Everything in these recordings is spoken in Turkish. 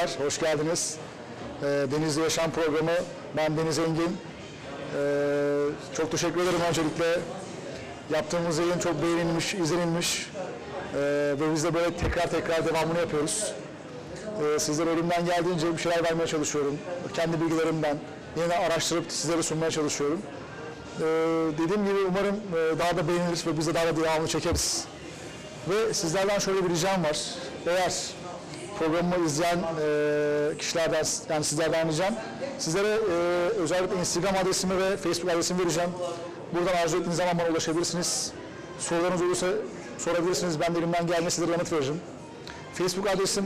Merhabalar, hoş geldiniz. Denizli Yaşam Programı, ben Deniz Engin. Çok teşekkür ederim öncelikle. Yaptığımız yayın çok beğenilmiş, izlenilmiş ve biz de böyle tekrar devamını yapıyoruz. Sizlere elimden geldiğince bir şeyler vermeye çalışıyorum. Kendi bilgilerimden yine araştırıp sizlere sunmaya çalışıyorum. Dediğim gibi umarım daha da beğenilir ve biz de daha da devamını çekeriz. Ve sizlerden şöyle bir ricam var. Eğer programımı izleyen kişilerden, yani sizlerden ricam, sizlere özellikle Instagram adresimi ve Facebook adresimi vereceğim. Buradan arzu ettiğiniz zaman bana ulaşabilirsiniz. Sorularınız olursa sorabilirsiniz. Ben de elimden geldiğince sizlere yanıt veririm. Facebook adresim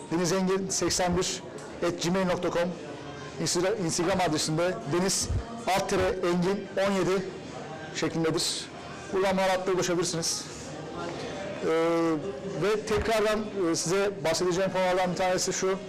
denizengin81@gmail.com. Instagram adresinde deniz_engin17 şeklindedir. Buradan bana rahatlıkla ulaşabilirsiniz. Ve tekrardan size bahsedeceğim konulardan bir tanesi şu.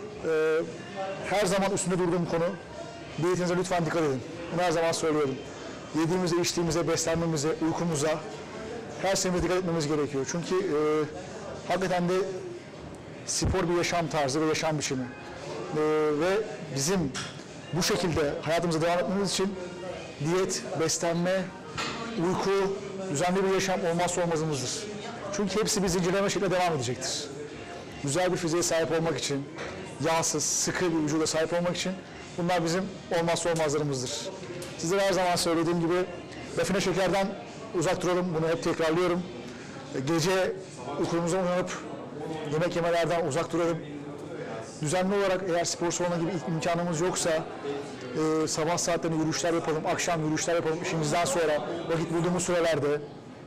Her zaman üstünde durduğum konu. Diyetinize lütfen dikkat edin. Bunu her zaman söylüyorum. Yediğimize, içtiğimize, beslenmemize, uykumuza her şeyimize dikkat etmemiz gerekiyor. Çünkü hakikaten de spor bir yaşam tarzı ve yaşam biçimi. Ve bizim bu şekilde hayatımıza devam etmemiz için diyet, beslenme, uyku, düzenli bir yaşam olmazsa olmazımızdır. Çünkü hepsi bir zincirleme şekilde devam edecektir. Güzel bir fiziğe sahip olmak için, yağsız, sıkı bir vücuda sahip olmak için bunlar bizim olmazsa olmazlarımızdır. Sizlere her zaman söylediğim gibi rafine şekerden uzak duralım, bunu hep tekrarlıyorum. Gece uykumuzdan uyanıp yemek yemelerden uzak duralım. Düzenli olarak eğer spor salonu gibi imkanımız yoksa sabah saatlerinde yürüyüşler yapalım, akşam yürüyüşler yapalım işimizden sonra vakit bulduğumuz sürelerde.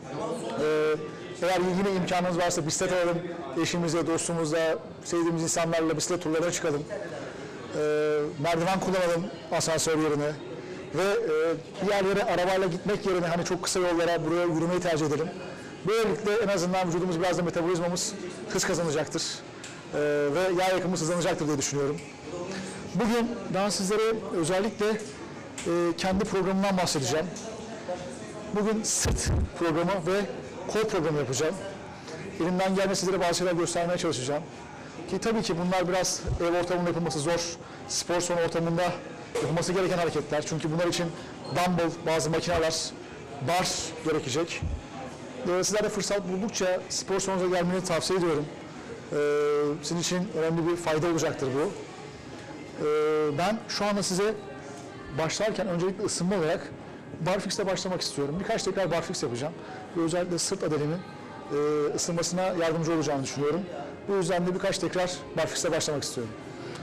Eğer yine imkanımız varsa bisiklet alalım, eşimizle, dostumuzla, sevdiğimiz insanlarla bisiklet turlarına çıkalım. Merdiven kullanalım asansör yerine ve bir yerlere arabayla gitmek yerine hani çok kısa yollara buraya yürümeyi tercih edelim. Böylelikle en azından vücudumuz biraz da metabolizmamız hız kazanacaktır ve yağ yakımımız hızlanacaktır diye düşünüyorum. Bugün ben sizlere özellikle kendi programımdan bahsedeceğim. Bugün sırt programı ve kol programı yapacağım. Elimden geldiğince sizlere bazı şeyler göstermeye çalışacağım. Ki tabii ki bunlar biraz ev ortamında yapılması zor. Spor salonu ortamında yapılması gereken hareketler. Çünkü bunlar için dumbbell, bazı makineler, bar gerekecek. Sizler de fırsat buldukça spor salonunuza gelmeni tavsiye ediyorum. Sizin için önemli bir fayda olacaktır bu. Ben şu anda size başlarken öncelikle ısınma olarak barfix'le başlamak istiyorum. Birkaç tekrar barfix yapacağım. Ve özellikle sırt adelimin ısınmasına yardımcı olacağını düşünüyorum. Bu yüzden de birkaç tekrar barfix'le başlamak istiyorum.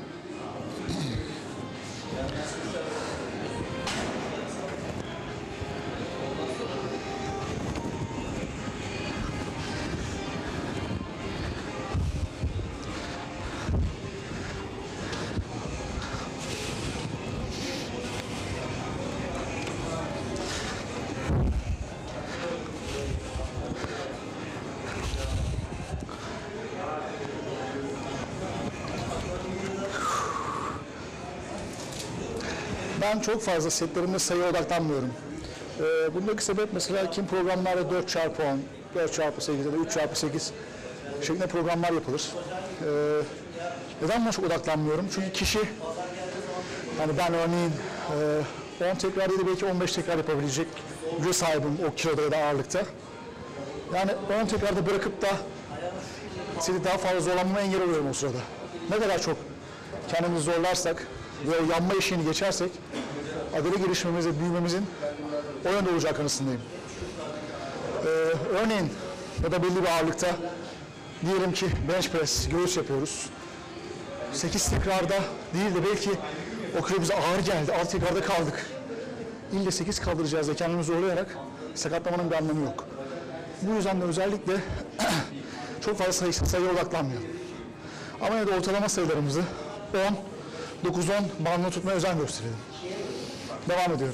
Ben çok fazla setlerimde sayıya odaklanmıyorum. Bundaki sebep mesela kim programlarda 4x10, 4x8 ya da 3x8 şeklinde programlar yapılır. Neden buna çok odaklanmıyorum? Çünkü kişi, yani ben örneğin 10 tekrar değil de belki 15 tekrar yapabilecek güce sahibim o kiloda ya da ağırlıkta. Yani 10 tekrarda bırakıp da seni daha fazla zorlanmama engel oluyorum o sırada. Ne kadar çok kendimizi zorlarsak ve o yanma eşiğini geçersek adele gelişmemiz ve büyümemizin o yönde olacağı kanısındayım. Örneğin ya da belli bir ağırlıkta diyelim ki bench press, göğüs yapıyoruz. 8 tekrarda değil de belki o kilo bize ağır geldi, 6 tekrarda kaldık. İlle 8 kaldıracağız da kendimizi zorlayarak sakatlamanın bir anlamı yok. Bu yüzden de özellikle çok fazla sayıya odaklanmıyorum. Ama yine de ortalama sayılarımızı 10, 9-10 bandını tutmaya özen gösterelim. Devam ediyorum.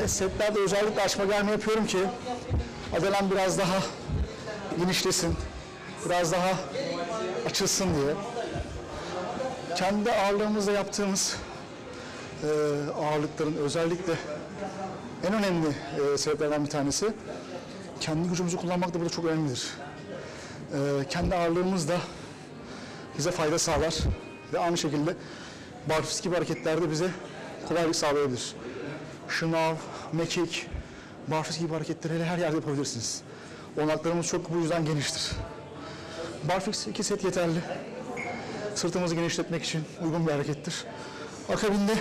setlerde özellikle açma germe yapıyorum ki adelem biraz daha genişlesin, biraz daha açılsın diye. Kendi ağırlığımızla yaptığımız ağırlıkların özellikle en önemli sebeplerden bir tanesi kendi gücümüzü kullanmak da burada çok önemlidir. Kendi ağırlığımız da bize fayda sağlar ve aynı şekilde barfiks gibi hareketlerde bize kolaylık sağlayabilir. Şınav, mekik, barfiks gibi hareketleri her yerde yapabilirsiniz. Olanaklarımız çok bu yüzden geniştir. Barfiks 2 set yeterli. Sırtımızı genişletmek için uygun bir harekettir. Akabinde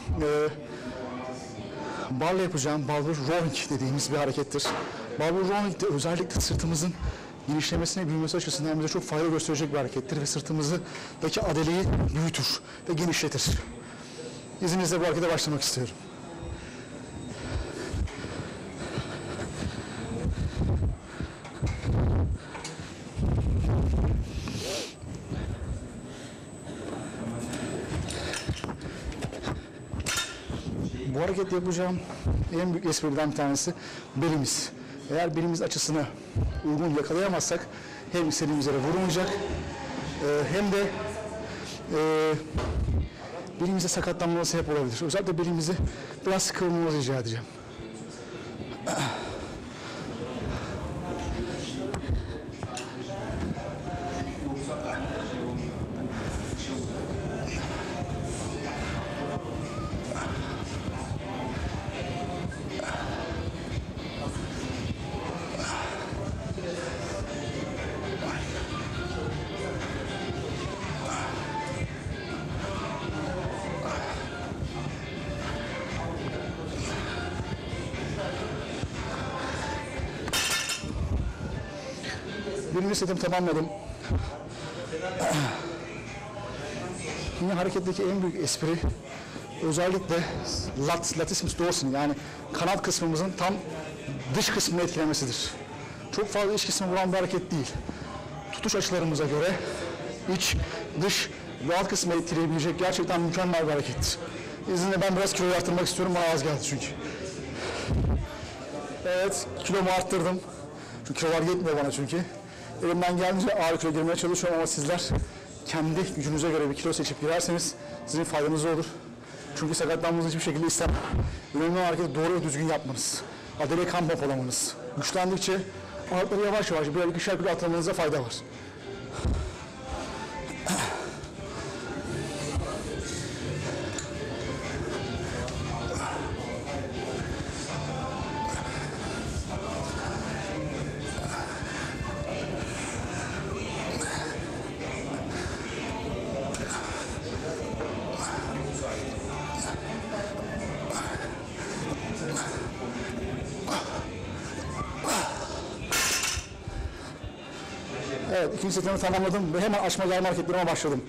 barla yapacağım barber rowing dediğimiz bir harekettir. Barber rowing de özellikle sırtımızın genişlemesine, büyümesi açısından bize çok fayda gösterecek bir harekettir ve sırtımızdaki adeleyi büyütür ve genişletir. İzninizle bu harekete başlamak istiyorum. Bu hareket yapacağım en büyük esprilerden bir tanesi belimiz. Eğer belimiz açısını uygun yakalayamazsak hem istediğimiz yere vurulmayacak hem de belimize sakatlanmama sebep olabilir. Özellikle belimizi biraz kıvırmamızı rica edeceğim. Birinci setimi tamamladım. Yine hareketteki en büyük espri özellikle latissimus dorsi yani kanat kısmımızın tam dış kısmını etkilemesidir. Çok fazla iç kısmı vuran bir hareket değil. Tutuş açılarımıza göre iç, dış ve alt kısmı etkileyebilecek gerçekten mükemmel bir harekettir. İzninle ben biraz kiloyu arttırmak istiyorum, bana az geldi çünkü. Evet, kilomu arttırdım. Çünkü kilolar yetmiyor bana çünkü. Elimden geldiğince ağır kilo girmeye çalışıyorum ama sizler kendi gücünüze göre bir kilo seçip girerseniz sizin faydanıza olur. Çünkü sakatlanmanızı hiçbir şekilde istemem. Önemli olan hareketi doğru ve düzgün yapmanız. Adele kan pompalamanız. Güçlendikçe ağırlıkları yavaş yavaş böyle 2'şer kilo atlamanıza fayda var. Evet, ikinci setimi tamamladım ve hemen açma germe hareketlerime başladım.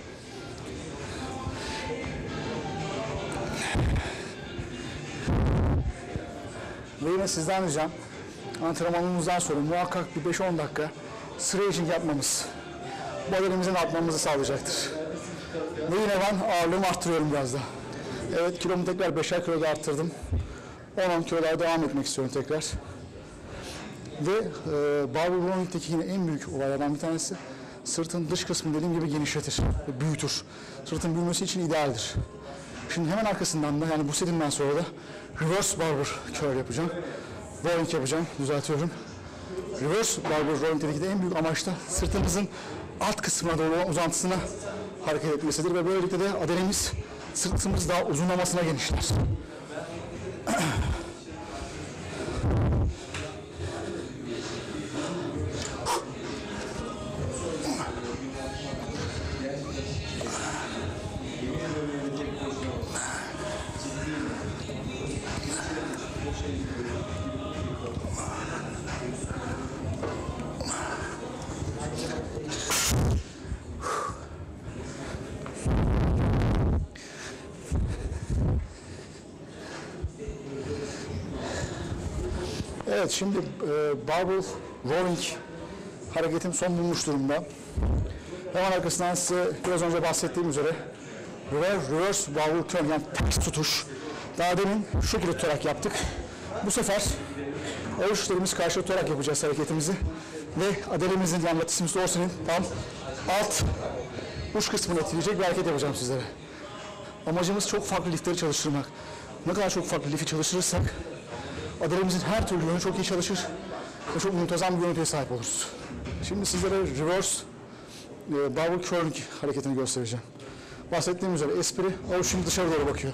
Ve yine sizden ricam, antrenmanımızdan sonra muhakkak bir 5-10 dakika stretching yapmamız, bu adelimizin artmamızı sağlayacaktır. Ve yine ben ağırlığımı arttırıyorum biraz da. Evet, kilomu tekrar 5'er kilo da arttırdım. 10-10 kilolar devam etmek istiyorum tekrar. Ve barbell rowing'deki yine en büyük olaylardan bir tanesi sırtın dış kısmını dediğim gibi genişletir ve büyütür. Sırtın büyümesi için idealdir. Şimdi hemen arkasından da yani bu setimden sonra da reverse barber curl yapacağım. Rowing yapacağım, düzeltiyorum. Reverse barber rowing'deki de en büyük amaç da sırtımızın alt kısmına doğru olan uzantısına hareket etmesidir ve böylelikle de adelemiz sırtımız daha uzunlamasına genişler. Evet, şimdi barbell rowing hareketim son bulmuş durumda. Hemen arkasından size biraz önce bahsettiğim üzere reverse barbell curl yani ters tutuş. Daha demin şu şekilde tutarak yaptık. Bu sefer avuçlarımız karşı tutarak yapacağız hareketimizi. Ve adelemizin, yani latissimus dorsi'nin tam alt uç kısmını etkileyecek bir hareket yapacağım sizlere. Amacımız çok farklı lifleri çalıştırmak. Ne kadar çok farklı lifi çalıştırırsak adelemizin her türlü yönü çok iyi çalışır ve çok muntazam bir görüntüye sahip oluruz. Şimdi sizlere reverse barbell curling hareketini göstereceğim. Bahsettiğim üzere espri, avuç şimdi dışarı doğru bakıyor.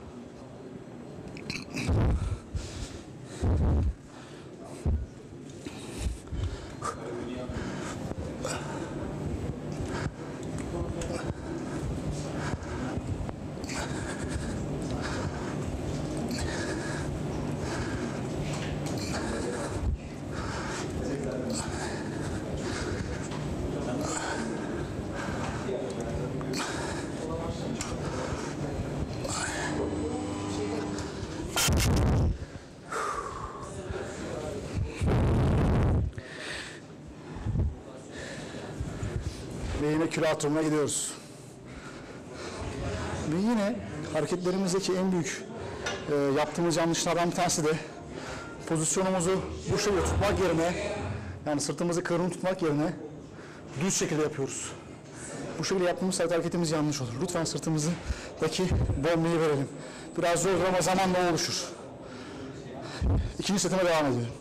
Ve yine kilo artırmaya gidiyoruz. Ve yine hareketlerimizdeki en büyük yaptığımız yanlışlardan bir tanesi de pozisyonumuzu bu şekilde tutmak yerine, yani sırtımızı kıvrım tutmak yerine düz şekilde yapıyoruz. Bu şekilde yaptığımız hareketimiz yanlış olur. Lütfen sırtımızdaki bölmeyi verelim. Biraz zordur ama zamanla oluşur. İkinci setime devam ediyorum.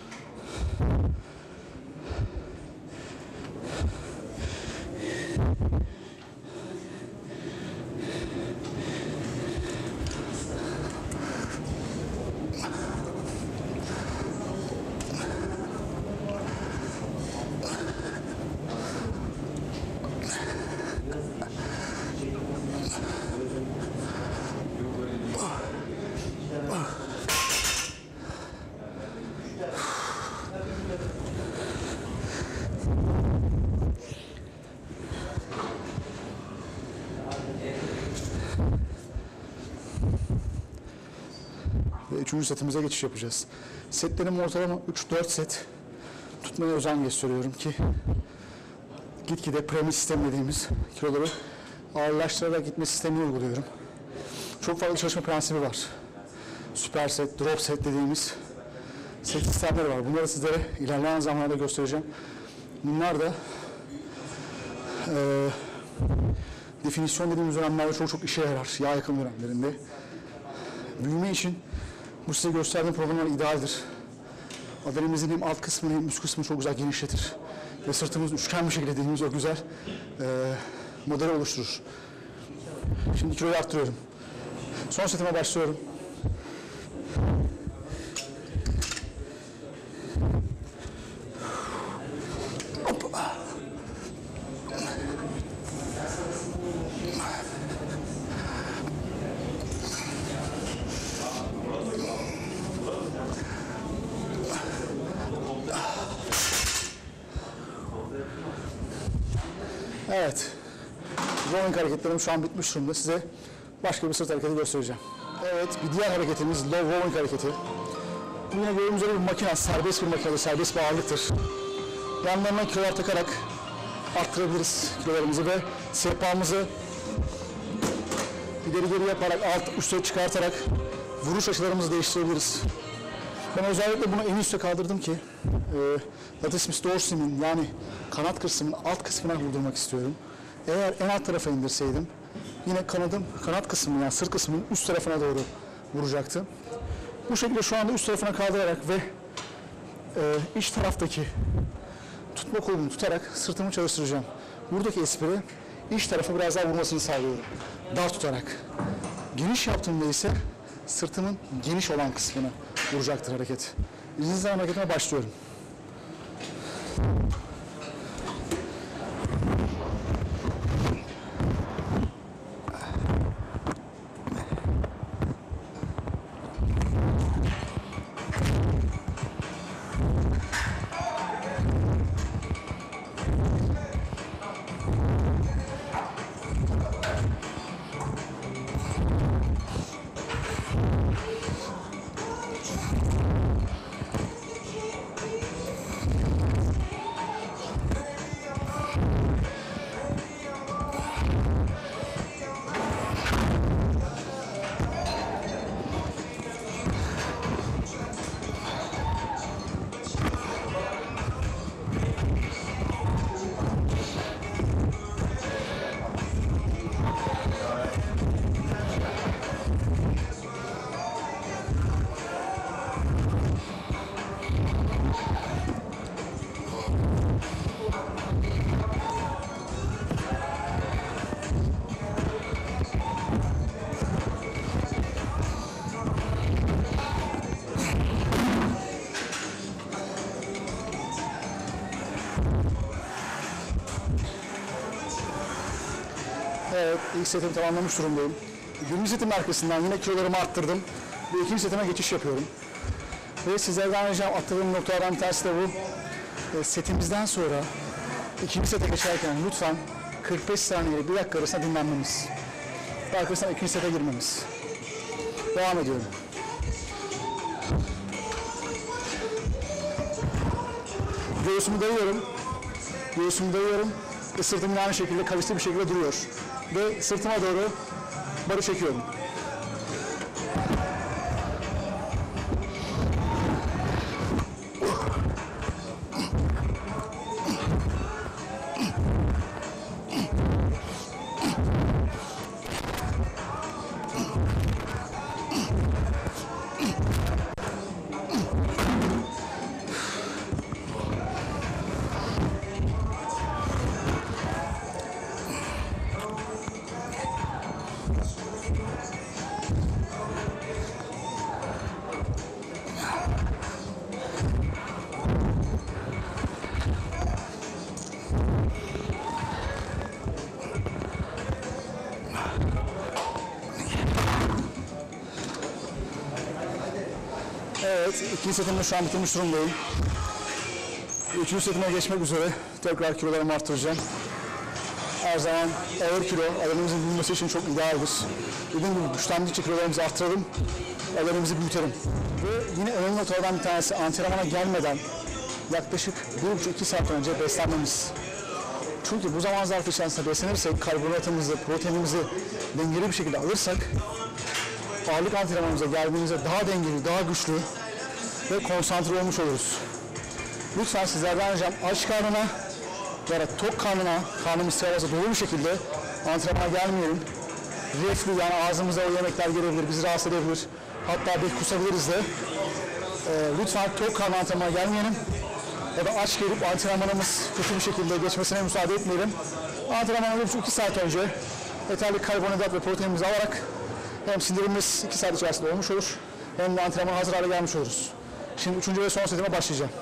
Ve üçüncü setimize geçiş yapacağız. Setlerim ortalama 3-4 set tutmaya özen gösteriyorum ki gitgide premium sistem dediğimiz kiloları ağırlaştırarak gitme sistemini uyguluyorum. Çok farklı çalışma prensibi var. Süper set, drop set dediğimiz set sistemleri var. Bunları sizlere ilerleyen zamanlarda göstereceğim. Bunlar da definisyon dediğimiz dönemlerde çok işe yarar. Yağ yakım dönemlerinde. Büyüme için bu size gösterdiğim programlar idealdir. Adelemizin hem alt kısmını hem üst kısmını çok güzel genişletir. Ve sırtımız üçgen bir şekilde dediğimiz o güzel modeli oluşturur. Şimdi kiloyu arttırıyorum. Son setime başlıyorum. Evet. Rowing hareketlerim şu an bitmiş durumda. Size başka bir sırt hareketi göstereceğim. Evet, bir diğer hareketimiz low rowing hareketi. Bu yine gördüğümüz üzere bir makine, serbest bir makine, serbest bir ağırlıktır. Yanlarına kilolar takarak arttırabiliriz kilolarımızı ve sehpamızı ileri geri yaparak, alt üste çıkartarak vuruş açılarımızı değiştirebiliriz. Ben özellikle bunu en üste kaldırdım ki latissimus dorsi'nin, yani kanat kısmının alt kısmına vurdurmak istiyorum. Eğer en alt tarafa indirseydim yine kanat kısmının, yani sırt kısmının üst tarafına doğru vuracaktı. Bu şekilde şu anda üst tarafına kaldırarak ve iç taraftaki tutma kolunu tutarak sırtımı çalıştıracağım. Buradaki espri iç tarafa biraz daha vurmasını sağlıyorum. Dar tutarak. Geniş yaptığımda ise sırtımın geniş olan kısmına vuracaktır hareket. İzninizle hareketime başlıyorum. Evet, ilk setimi tamamlamış durumdayım. Birinci setimin arkasından yine kilolarımı arttırdım. Ve ikinci setime geçiş yapıyorum. Ve sizlerden ricam attığım noktalardan bir tanesi de bu. Setimizden sonra ikinci sete geçerken lütfen 45 saniye ile 1 dakika arasında dinlenmemiz. Ve arkasından ikinci sete girmemiz. Devam ediyorum. Göğsümü dayıyorum. Göğsümü dayıyorum. Ve sırtım aynı şekilde kavisli bir şekilde duruyor. Ve sırtıma doğru barı çekiyorum. Evet, ikinci setimi şu an bitirmiş durumdayım. Üçüncü setime geçmek üzere tekrar kilolarımı arttıracağım. Her zaman ağır kilo, alanımızın büyümesi için çok idealdir. Dediğim gibi güçlendikçe kilolarımızı arttıralım, alanımızı büyütelim. Ve yine önemli noktalardan bir tanesi antrenmana gelmeden yaklaşık 1,5-2 saat önce beslenmemiz. Çünkü bu zaman zarfı içerisinde beslenirsek, karbonhidratımızı, proteinimizi dengeli bir şekilde alırsak, ağırlık antrenmanımıza geldiğimizde daha dengeli, daha güçlü ve konsantre olmuş oluruz. Lütfen sizlerden ricam aç karnına ya da tok karnına, karnımız sırasında dolu bir şekilde antrenmana gelmeyelim. Reflü yani ağzımıza o yemekler gelebilir, bizi rahatsız edebilir. Hatta bir kusabiliriz de. Lütfen tok karnına antrenmana gelmeyelim. Ya da aç gelip antrenmanımız kötü bir şekilde geçmesine müsaade etmeyelim. Antrenmandan 2 saat önce yeterli karbonhidrat ve proteinimizi alarak hem sindirimimiz 2 saat içerisinde olmuş olur, hem de antrenmana hazır hale gelmiş oluruz. Şimdi 3. ve son setime başlayacağım.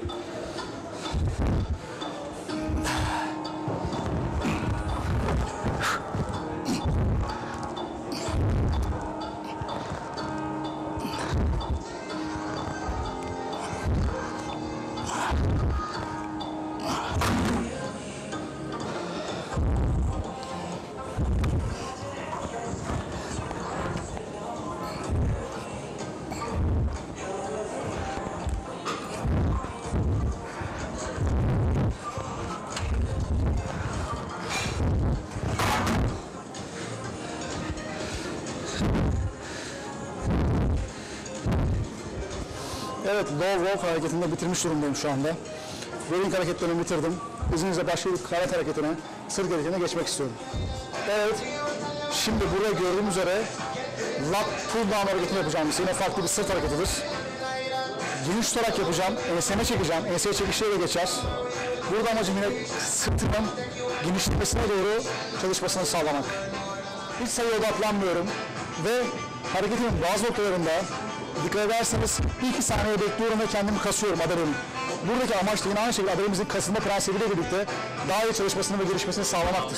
Evet, low rope hareketini de bitirmiş durumdayım şu anda. Rowing hareketlerini bitirdim. İzninizle başka bir kanat hareketine, sırt hareketine geçmek istiyorum. Evet, şimdi burada gördüğüm üzere lat pull down hareketini yapacağım. Yine farklı bir sırt hareketidir. Geniş tutarak yapacağım, enseme çekeceğim, enseye çekişiyle geçer. Burada amacım yine sırtımın genişlemesine doğru çalışmasını sağlamak. Hiç sayıya odaklanmıyorum ve hareketimin bazı noktalarında dikkat ederseniz 2 saniye bekliyorum ve kendimi kasıyorum adalemin. Buradaki amaç da yine aynı şekilde adalemimizin kasılma prensibiyle birlikte daha iyi çalışmasını ve gelişmesini sağlamaktır.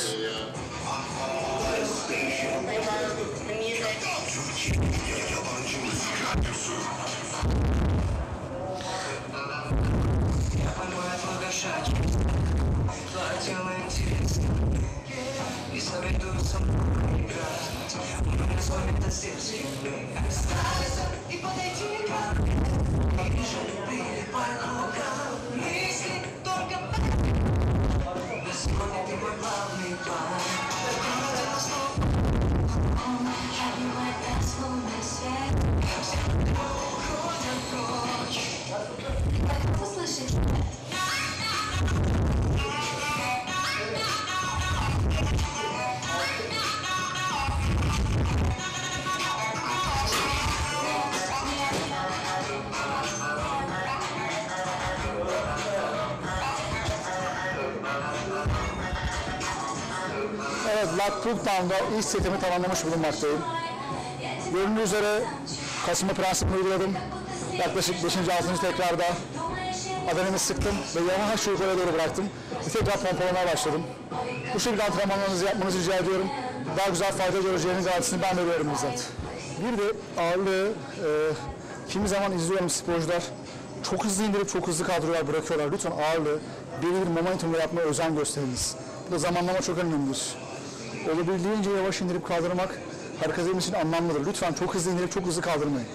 Evet, lat pull down'da ilk setimi tamamlamış bulunmaktayım. Göründüğü üzere kasılma prensibini uyguladım. Yaklaşık 5. 6. tekrarda adanemi sıktım ve yavaşça yukarıya doğru bıraktım. Tekrar pompalamaya başladım. Bu şekilde antrenmanlarınızı yapmanızı rica ediyorum. daha güzel fayda göreceğinin garantisini ben veriyorum bizzat. Bir de ağırlığı kimi zaman izliyorum sporcular çok hızlı indirip çok hızlı kaldırıyorlar, bırakıyorlar. Lütfen ağırlığı belirli bir momentumla yapmaya özen gösteriniz. Bu da zamanlama çok önemlidir. Olabildiğince yavaş indirip kaldırmak hareketimiz için anlamlıdır. Lütfen çok hızlı indirip çok hızlı kaldırmayın.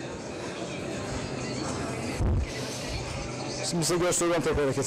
Şimdi size göstereceğim tekrar hareketi.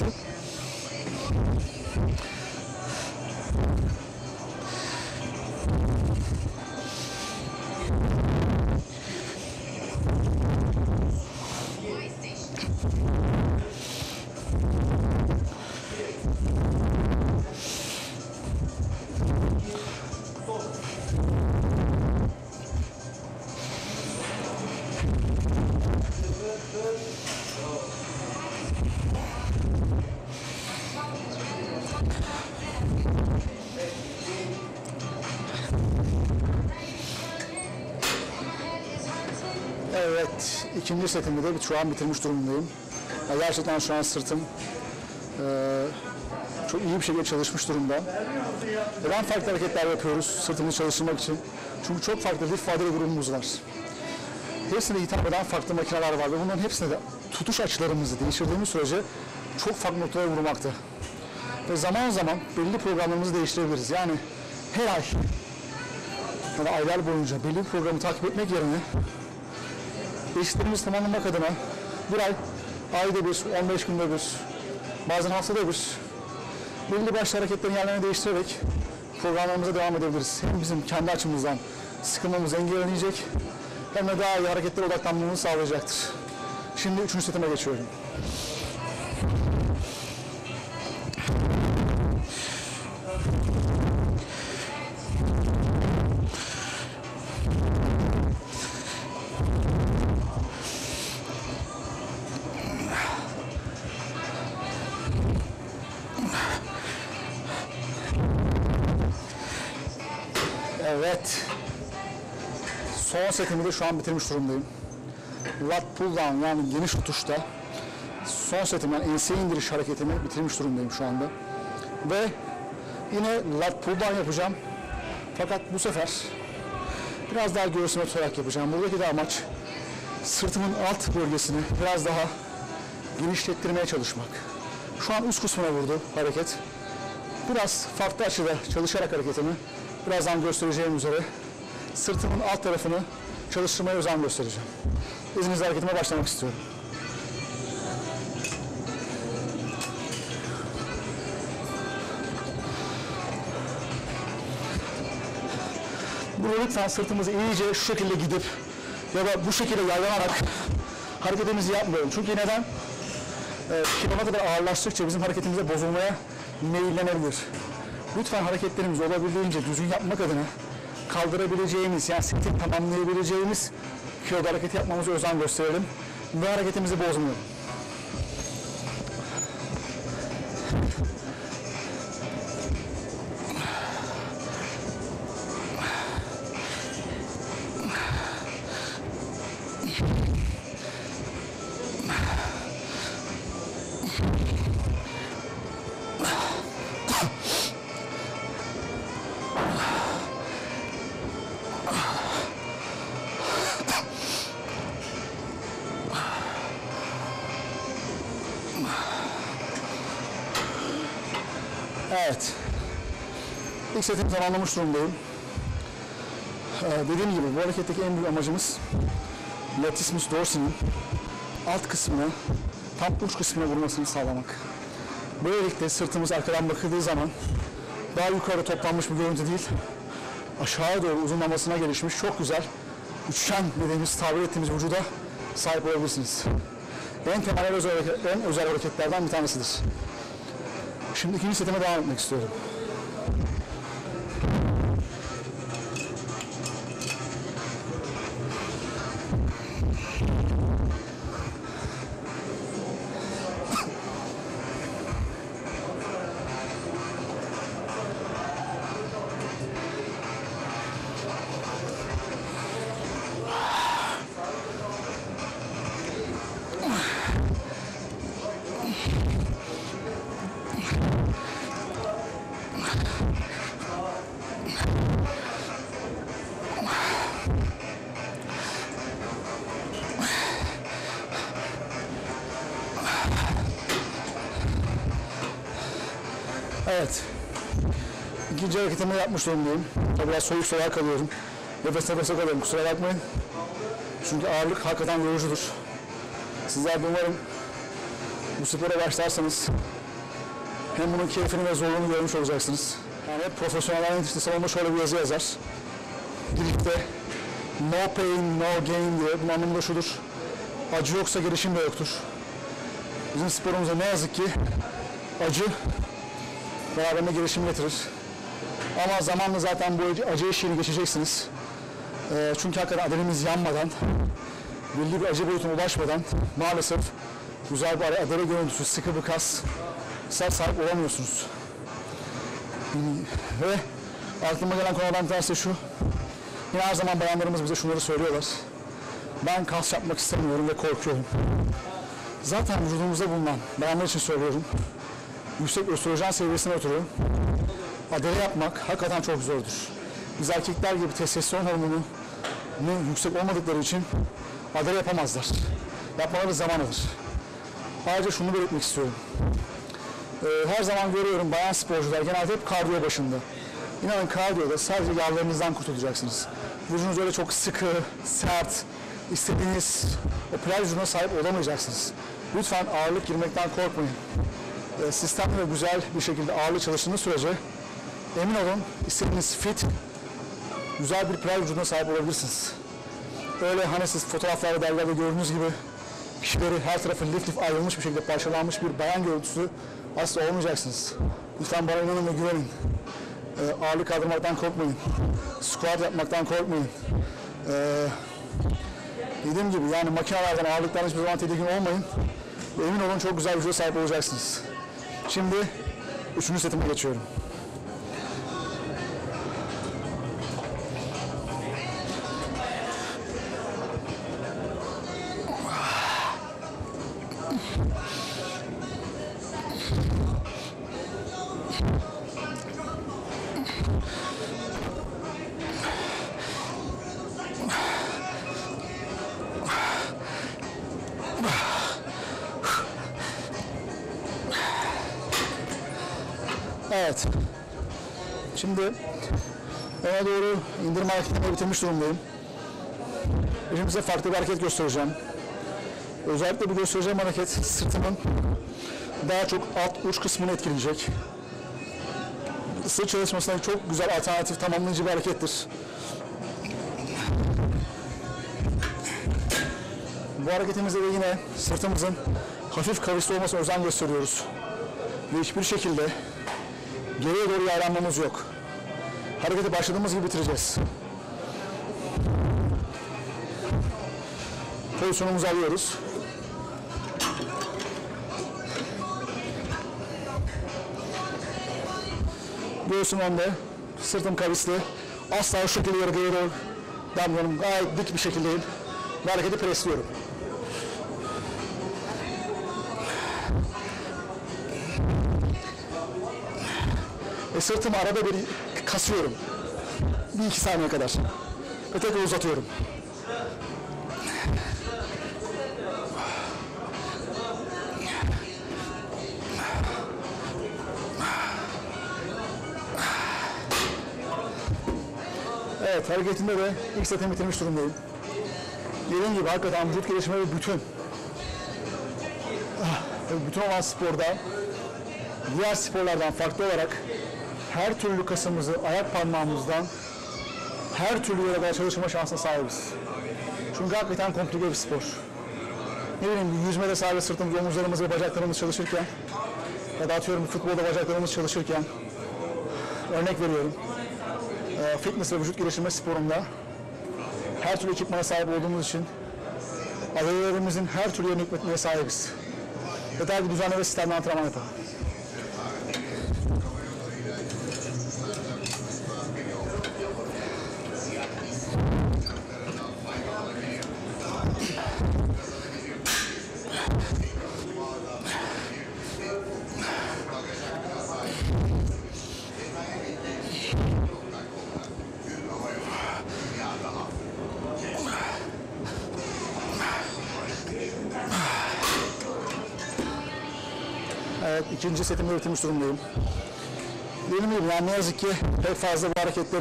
Evet, ikinci setimi de şu an bitirmiş durumdayım. Gerçekten şu an sırtım çok iyi bir şekilde çalışmış durumda. Neden farklı hareketler yapıyoruz sırtımızı çalıştırmak için? Çünkü çok farklı bir faydalı grubumuz var. Hepsine hitap eden farklı makineler var ve bunların hepsinde de tutuş açılarımızı değiştirdiğimiz sürece çok farklı noktalara vurmakta. Ve zaman zaman belli programlarımızı değiştirebiliriz. Yani her ay ya da aylar boyunca belli bir programı takip etmek yerine eşitlerimizi tamamlamak adına bir ay, ayda bir, 15 günde bir, bazen haftada bir belli başlı hareketlerin yerlerini değiştirerek programlarımıza devam edebiliriz. Hem bizim kendi açımızdan sıkılmamız engellenecek hem de daha iyi hareketlere odaklanmamızı sağlayacaktır. Şimdi 3. setime geçiyorum. Evet. Son setimi de şu an bitirmiş durumdayım. Lat pull down yani geniş tutuşta son setim yani enseye indiriş hareketimi bitirmiş durumdayım şu anda. Ve yine lat pull down yapacağım. Fakat bu sefer biraz daha göğsüme tutarak yapacağım. Buradaki de amaç sırtımın alt bölgesini biraz daha genişlettirmeye çalışmak. Şu an üst kısmına vurdu hareket. Biraz farklı açıda çalışarak hareketimi birazdan göstereceğim üzere sırtımın alt tarafını çalıştırmaya özen göstereceğim. İzninizle hareketime başlamak istiyorum. Burada lütfen sırtımızı iyice şu şekilde gidip ya da bu şekilde yaylanarak hareketimizi yapmayalım. Çünkü neden? Kiloma kadar ağırlaştıkça bizim hareketimize bozulmaya meyillenebilir. Lütfen hareketlerimizi olabildiğince düzgün yapmak adına kaldırabileceğimiz, yani seti tamamlayabileceğimiz kiloda hareket yapmamıza özen gösterelim ve hareketimizi bozmayalım. Evet. İlk setimi tamamlamış durumdayım. Dediğim gibi bu hareketteki en büyük amacımız latissimus dorsi'nin alt kısmına, tam uç kısmına vurmasını sağlamak. Böylelikle sırtımız arkadan bakıldığı zaman daha yukarı toplanmış bir görüntü değil, aşağıya doğru uzunlamasına gelişmiş çok güzel üçgen dediğimiz, tabir ettiğimiz vücuda sahip olabilirsiniz. En temel en özel hareketlerden bir tanesidir. Şimdi ikinci setime devam etmek istiyorum. Evet. İkinci hareketimi yapmış durumdayım. Biraz soğuk soğuğa kalıyorum. Nefes nefese kalıyorum. Kusura bakmayın. Çünkü ağırlık hakikaten yorucudur. Sizler de umarım bu spora başlarsanız hem bunun keyfini ve zorluğunu görmüş olacaksınız. Yani hep profesyonellerin işte salonda şöyle bir yazı yazar. Birlikte no pain, no gain diye. Bunun anlamı da şudur. Acı yoksa gelişim de yoktur. Bizim sporumuzda ne yazık ki acı beraberinde gelişim getirir. Ama zamanla zaten bu acı eşiğini geçeceksiniz. Çünkü hakikaten adrenaliniz yanmadan, belli bir acı boyutuna ulaşmadan maalesef güzel bir adere görüntüsü, sıkı bir kas sahip olamıyorsunuz. Ve aklıma gelen konulardan bir tanesi şu. Yine her zaman bayanlarımız bize şunları söylüyorlar. Ben kas yapmak istemiyorum ve korkuyorum. Zaten vücudumuzda bulunan, bayanlar için söylüyorum, yüksek östrojen seviyesine oturuyor. Adele yapmak hakikaten çok zordur. Biz erkekler gibi testosteron hormonunun yüksek olmadıkları için adele yapamazlar. Yapmaları zaman alır. Ayrıca şunu belirtmek istiyorum. Her zaman görüyorum bayan sporcular genelde hep kardiyo başında. İnanın kardiyoda sadece yağlarınızdan kurtulacaksınız. Vücudunuz öyle çok sıkı, sert, istediğiniz o plaj vücuduna sahip olamayacaksınız. Lütfen ağırlık girmekten korkmayın. Sistemli ve güzel bir şekilde ağırlık çalıştığınız sürece emin olun istediğiniz fit, güzel bir plaj vücuduna sahip olabilirsiniz. Öyle hani siz fotoğraflarda, dergilerde gördüğünüz gibi kişileri her tarafı lif ayrılmış bir şekilde parçalanmış bir bayan görüntüsü asla olmayacaksınız. Lütfen bana inanın ve güvenin. Ağırlık kaldırmaktan korkmayın. Squat yapmaktan korkmayın. Dediğim gibi yani makinelerden, ağırlıklardan hiçbir zaman tedirgin olmayın. Ve emin olun çok güzel bir vücuda sahip olacaksınız. Şimdi 3. setime geçiyorum. Evet. Şimdi öne doğru indirme hareketini bitirmiş durumdayım. Şimdi size farklı bir hareket göstereceğim. Özellikle bu göstereceğim hareket sırtımın daha çok alt uç kısmını etkileyecek. Sırt çalışmasına çok güzel alternatif tamamlayıcı bir harekettir. Bu hareketimizde de yine sırtımızın hafif kavisli olmasına özen gösteriyoruz. Ve hiçbir şekilde geriye doğru yaylanmamız yok. Hareketi başladığımız gibi bitireceğiz. Pozisyonumuzu alıyoruz. Göğsüm önde, sırtım kavisli. Asla o şekilde geriye doğru damlıyorum. Gayet dik bir şekildeyim. Ve hareketi presliyorum. Sırtımı arada bir kasıyorum. 1-2 saniye kadar. Ve tekrar uzatıyorum. Evet, hareketinde de ilk setimi bitirmiş durumdayım. Dediğim gibi hakikaten vücut gelişimi ve bütün olan sporda diğer sporlardan farklı olarak her türlü kasımızı ayak parmağımızdan her türlü yere kadar çalışma şansına sahibiz. Çünkü hakikaten komplike bir spor. Ne bileyim bir yüzmede sadece sırtımız, omuzlarımız ve bacaklarımız çalışırken ya da atıyorum bir futbolda bacaklarımız çalışırken örnek veriyorum. Fitness ve vücut geliştirme sporunda her türlü ekipmana sahip olduğumuz için adalelerimizin her türlü yerini hükmetmeye sahibiz. Yeter ki düzenli ve sistemli antrenman yapalım. Evet, ikinci setimi bitirmiş durumdayım. Benim gibi yani ne yazık ki pek fazla bu hareketleri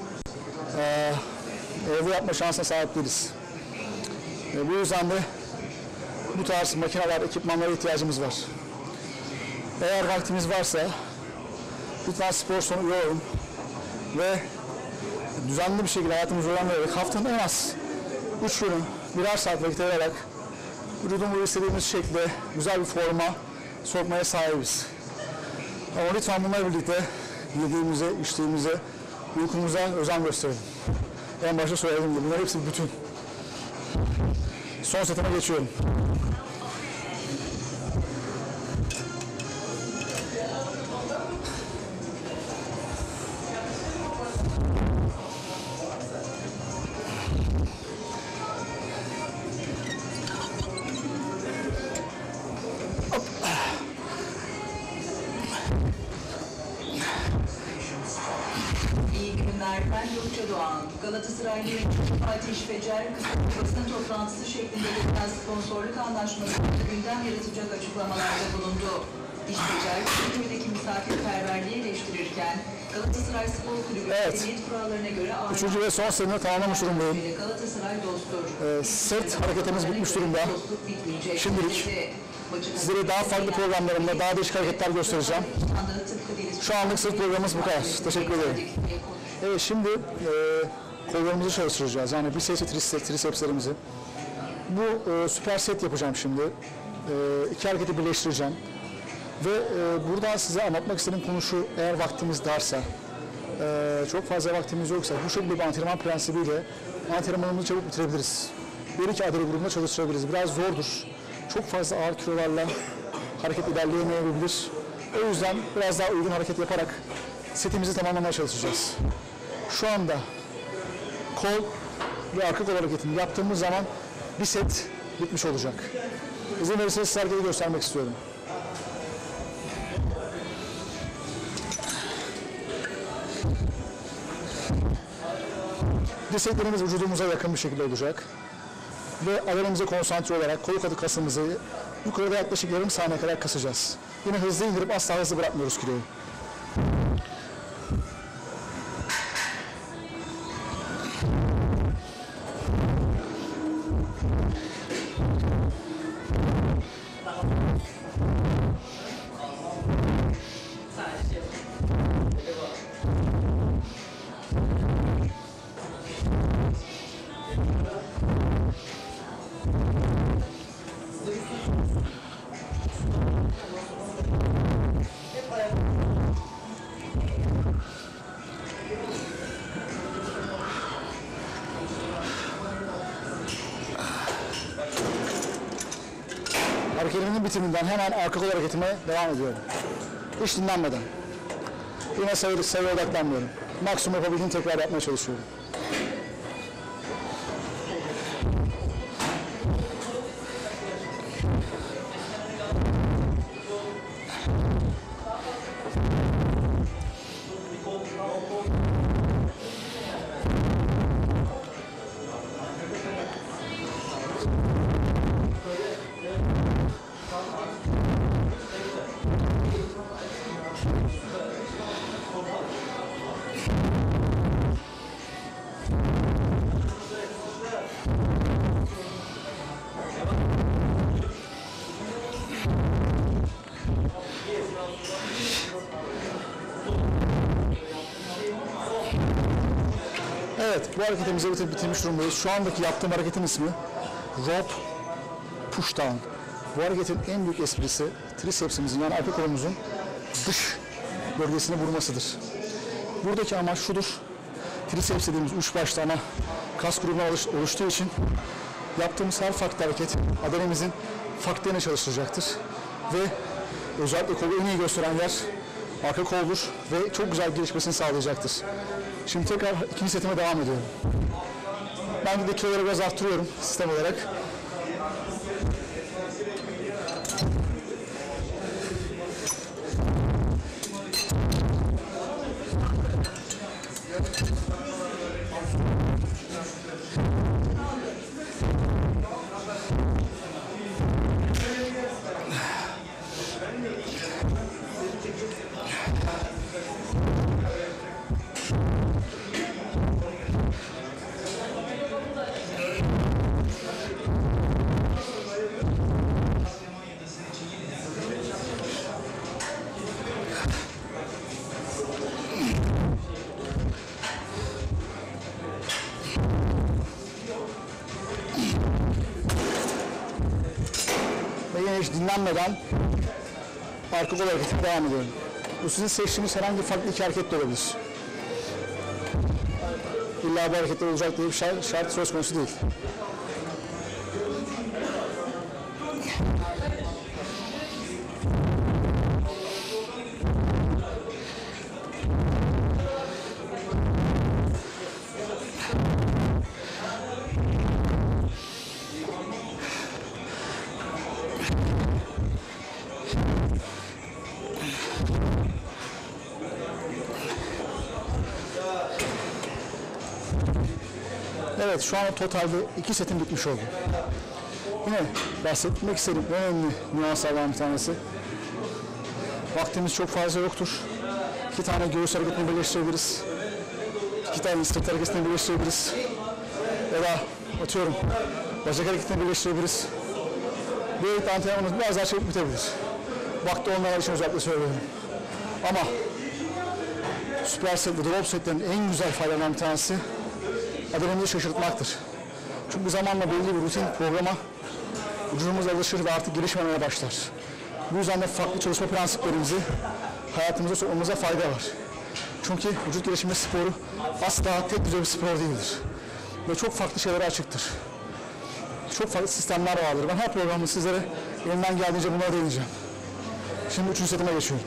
evde yapma şansına sahip değiliz. Bu yüzden de bu tarz makineler, ekipmanlara ihtiyacımız var. Eğer vaktimiz varsa lütfen spor salonu üye olun ve düzenli bir şekilde hayatımızı öğrenmeyerek haftanın en az 3 günü birer saat vakit ayırarak vücudumuzu istediğimiz şekilde güzel bir forma sokmaya sahibiz. Ama lütfen bununla birlikte yediğimize, içtiğimize, uykumuza özen gösterelim. En başta söylediğim gibi bunlar hepsi bütün. Son setime geçiyorum. Ben Gökçe Doğan, Galatasaraylı Fatih İşbecer, basın toplantısı şeklinde verilen sponsorluk anlaşmasında gündem yaratacak açıklamalarda bulundu. İşbecer, Türkiye'deki misafirperverliği eleştirirken, Galatasaray Spor Kulübü emniyet kurallarına göre üçüncü ve son setimi tamamlamış durumdayım. Galatasaray dosttur. Set hareketimiz bitmiş durumda. Şimdilik sizlere daha farklı programlarımda daha değişik hareketler göstereceğim. Şu anlık sırt programımız bu kadar. Teşekkür ederim. Evet, şimdi kollarımızı çalıştıracağız. Yani biceps ve trisepslerimizi. Bu süper set yapacağım şimdi. İki hareketi birleştireceğim. Ve buradan size anlatmak istediğim konu şu: eğer vaktimiz darsa, çok fazla vaktimiz yoksa bu şekilde bir antrenman prensibiyle antrenmanımızı çabuk bitirebiliriz. Bir iki adeli grubunda çalıştırabiliriz. Biraz zordur. Çok fazla ağır kilolarla hareket ilerleyemeyebilir. O yüzden biraz daha uygun hareket yaparak setimizi tamamlamaya çalışacağız. Şu anda kol ve arka kol hareketini yaptığımız zaman bir set bitmiş olacak. İzin verirseniz size hareketi göstermek istiyorum. Dirseklerimiz vücudumuza yakın bir şekilde olacak. Ve alanımıza konsantre olarak kol katı kasımızı yukarıda yaklaşık yarım saniye kadar kasacağız. Yine hızlı indirip asla hızlı bırakmıyoruz kiloyu. Hareketimin bitiminden hemen arka kol hareketime devam ediyorum. Hiç dinlenmeden. Yine sayıya odaklanmıyorum. Maksimum yapabildiğim tekrar yapmaya çalışıyorum. Evet, bu hareketimizi bitirmiş durumdayız. Şu andaki yaptığım hareketin ismi rope push down. Bu hareketin en büyük esprisi trisepsimizin, yani arka kolumuzun dış bölgesine vurmasıdır. Buradaki amaç şudur: triceps dediğimiz üç başlı ana kas grubuna oluştuğu için yaptığımız her farklı hareket adelemizin farklı çalıştıracaktır. Ve özellikle kolu en iyi gösteren yer arka koldur ve çok güzel gelişmesini sağlayacaktır. Şimdi tekrar ikinci setime devam ediyorum. Ben de kiloları biraz arttırıyorum sistem olarak. dinlenmeden arka kol hareketine devam ediyorum. Bu sizin seçtiğiniz herhangi farklı iki hareket de olabilir. İlla bu hareketler olacak diye bir şart söz konusu değil. Evet, şu an totalde 2 setim bitmiş oldu. Yine bahsetmek istediğim önemli nüanslardan bir tanesi. Vaktimiz çok fazla yoktur. 2 tane göğüs hareketini birleştirebiliriz. 2 tane sırt hareketini birleştirebiliriz. Ya da atıyorum bacak hareketini birleştirebiliriz. Böylelikle antrenmanımız biraz daha çabuk bitebilir. Vakti olmayan için özellikle söylüyorum. Ama süper drop setlerin en güzel faydalarından bir tanesi adrenalini şaşırtmaktır. Çünkü zamanla belli bir rutin programa vücudumuz alışır ve artık gelişmemeye başlar. Bu yüzden de farklı çalışma prensiplerimizi hayatımıza sokmamıza fayda var. Çünkü vücut gelişimi sporu asla tek düzey bir spor değildir. Ve çok farklı şeylere açıktır. Çok farklı sistemler vardır. Ben her programda sizlere elimden geldiğince bunları değineceğim. Şimdi 3. setime geçiyorum.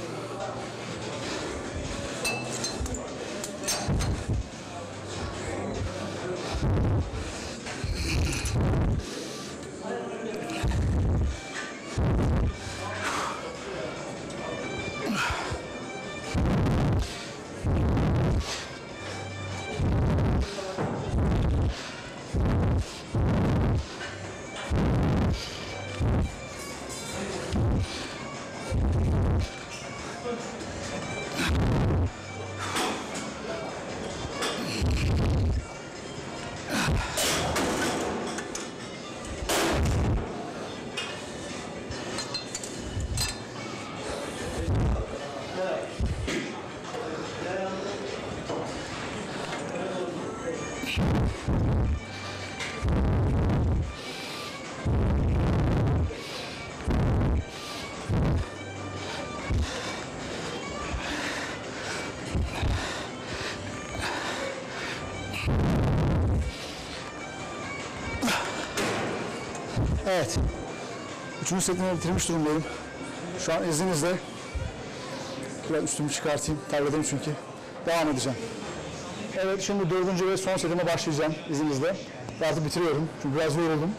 Evet. 3. setimi bitirmiş durumdayım. Şu an izninizle biraz üstümü çıkartayım. Terledim çünkü. Devam edeceğim. Evet, şimdi 4. ve son setime başlayacağım izninizle. Artık bitiriyorum çünkü biraz yoruldum.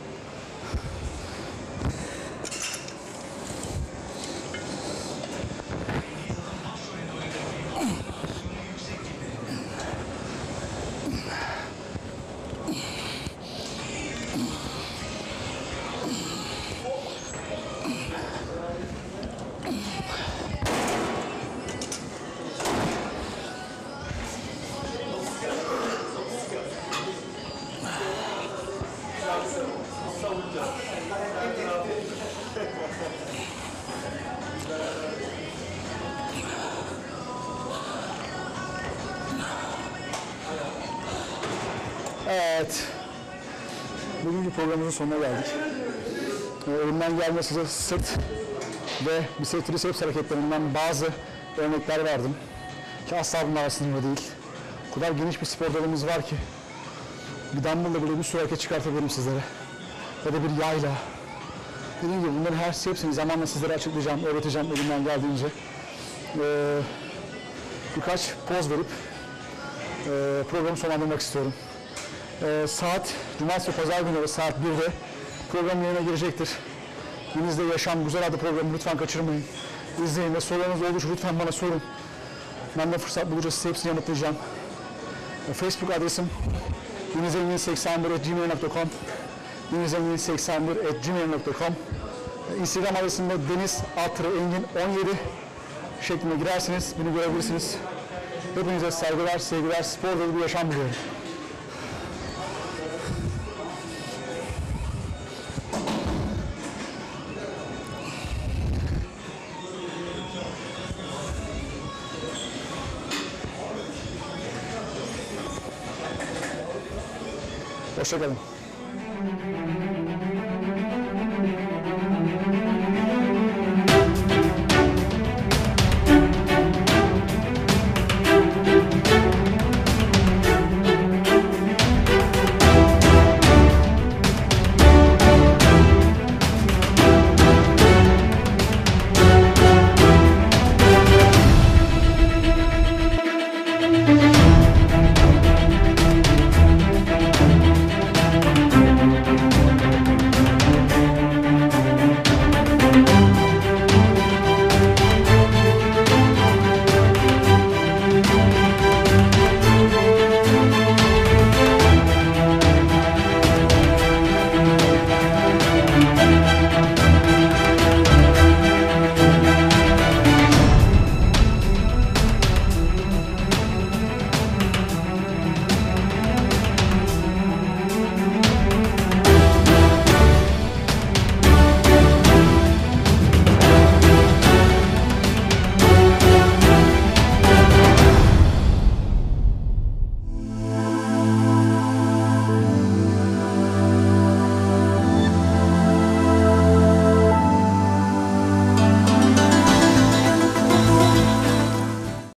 Evet. Bugünkü programımızın sonuna geldik. Elimden gelme size sırt ve biceps triceps hareketlerinden bazı örnekler verdim. Ki asla bunlar sınırlı değil. O kadar geniş bir spor dalımız var ki bir dumbbell'la bile bir sürü hareket çıkartabilirim sizlere. Ya da bir yayla. Dediğim gibi bunların hepsini zamanla sizlere açıklayacağım, öğreteceğim elimden geldiğince. Birkaç poz verip programı sonlandırmak istiyorum. Saat Cumartesi ve Pazar günleri saat 1'de program yayına girecektir. Denizde Yaşam Güzel adlı programı lütfen kaçırmayın. İzleyin ve sorularınız olursa lütfen bana sorun. Ben de fırsat bulunca size hepsini yanıtlayacağım. Facebook adresim denizengin81@gmail.com denizengin81@gmail.com Instagram adresim de deniz_engin17 şeklinde girersiniz, beni görebilirsiniz. Hepinize saygılar, sevgiler, spor dolu bir yaşam diliyorum. Hoşça kalın.